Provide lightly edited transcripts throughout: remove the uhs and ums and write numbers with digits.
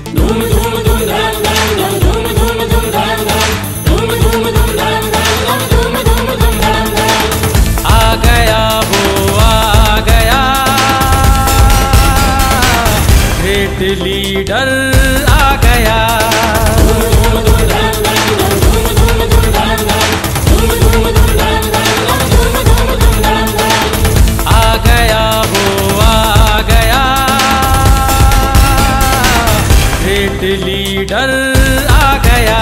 धूम धूम धूम धड़म धड़म धूम धूम धूम धड़म धड़म धूम धूम धूम धड़म धड़म धूम धूम धूम धड़म धड़म। आ गया वो आ गया ग्रेट लीडर आ गया। लीडर आ गया।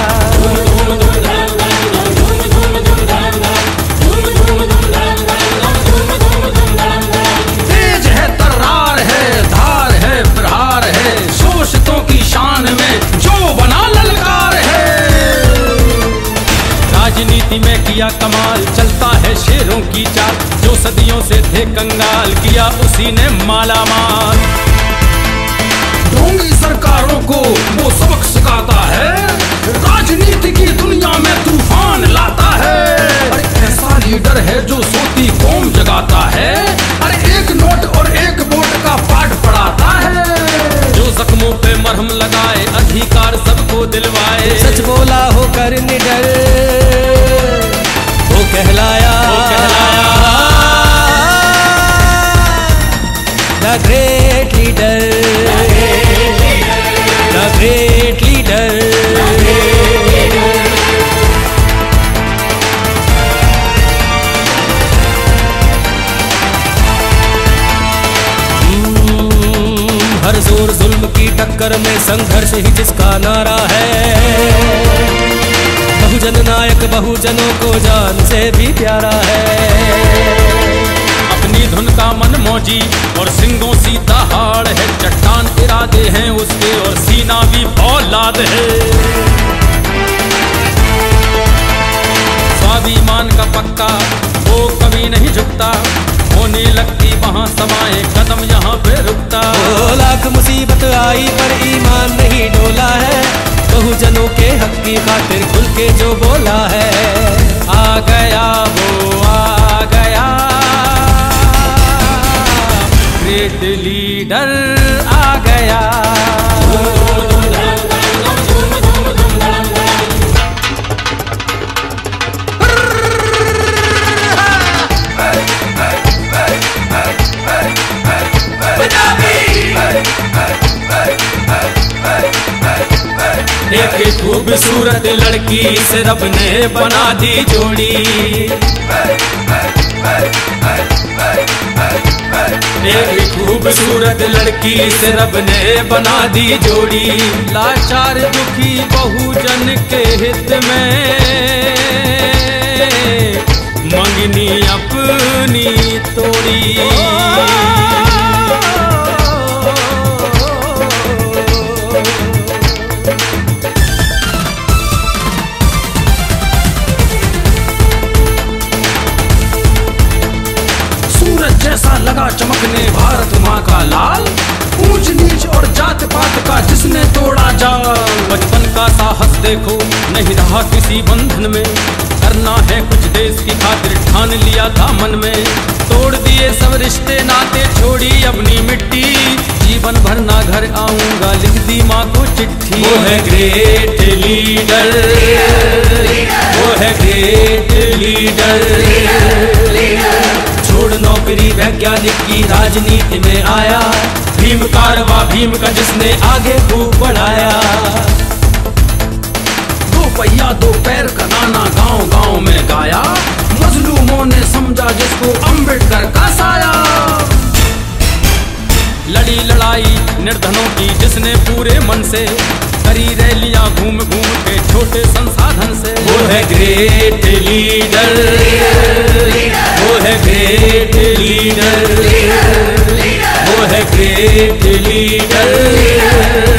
तेज है तर्रार है धार है प्रहार है शोषितों की शान में जो बना ललकार है। राजनीति में किया कमाल चलता है शेरों की चाल जो सदियों से थे कंगाल किया उसी ने माला माल। ढोंगी सरकारों को वो सबक सिखाता है राजनीति की दुनिया में तूफान लाता है। अरे ऐसा लीडर है जो सोती कौम जगाता है। अरे एक नोट और एक वोट का पाठ पढ़ाता है जो जख्मों पे मरहम लगाए अधिकार सबको दिलवाए। सच बोला होकर निडर वो कहलाया the great leader the great leader. हर जोर जुल्म की टक्कर में संघर्ष ही जिसका नारा है। बहुजन नायक बहुजनों को जान से भी प्यारा है। अपनी धुन का मन मौजी और सिंगों सी दहाड़ है। चट्टान इरादे हैं उसके और सीना भी औलाद है। स्वाभिमान का पक्का वो कभी नहीं झुकता होने लगती वहाँ समाए कदम यहाँ पे रुकता। लाख मुसीबत आई पर ईमान नहीं डोला है। बहुजनों के हक की खातिर खुल के जो बोला है। आ गया वो आ गया ग्रेट लीडर आ गया। एक खूबसूरत लड़की से रब ने बना दी जोड़ी। एक खूबसूरत लड़की से रब ने बना दी जोड़ी। लाचार दुखी बहुजन के हित में मंगनी अपनी तोड़ी। जैसा लगा चमकने भारत माँ का लाल ऊंच नीच और जात पात का जिसने तोड़ा जाल। बचपन का साहस देखो नहीं रहा किसी बंधन में करना है कुछ देश की खातिर ठान लिया था मन में। तोड़ दिए सब रिश्ते नाते छोड़ी अपनी मिट्टी जीवन भर ना घर आऊंगा लिख दी माँ को चिट्ठी। वो है ग्रेट लीडर वो है ग्रेट लीडर। छोड़ नौकरी वैज्ञानिक की राजनीति में आया। भीम कारवा भीम का जिसने आगे खूब बढ़ाया। दो पहिया दो पैर का गाना गांव गांव में गाया। मजलूमों ने समझा जिसको अम्बेडकर का साया। लड़ी लड़ाई निर्धनों की जिसने पूरे मन से करी रैलियां घूम घूम के छोटे संसाधन से। वो है ग्रेट लीडर वो है ग्रेट लीडर वो है ग्रेट लीडर।